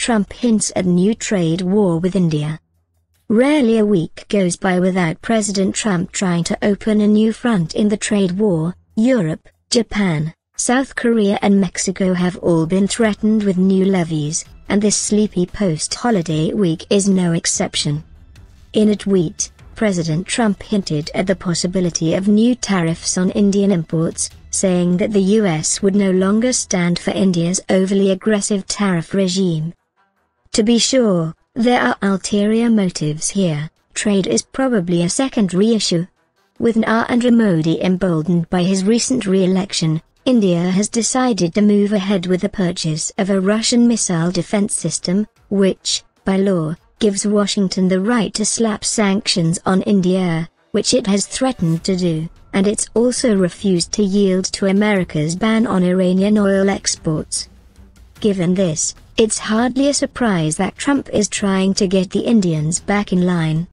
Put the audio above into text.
Trump hints at new trade war with India. Rarely a week goes by without President Trump trying to open a new front in the trade war. Europe, Japan, South Korea and Mexico have all been threatened with new levies, and this sleepy post-holiday week is no exception. In a tweet, President Trump hinted at the possibility of new tariffs on Indian imports, saying that the US would no longer stand for India's overly aggressive tariff regime. To be sure, there are ulterior motives here. Trade is probably a secondary issue. With Narendra Modi emboldened by his recent re-election, India has decided to move ahead with the purchase of a Russian missile defense system, which, by law, gives Washington the right to slap sanctions on India, which it has threatened to do, and it's also refused to yield to America's ban on Iranian oil exports. Given this, it's hardly a surprise that Trump is trying to get the Indians back in line.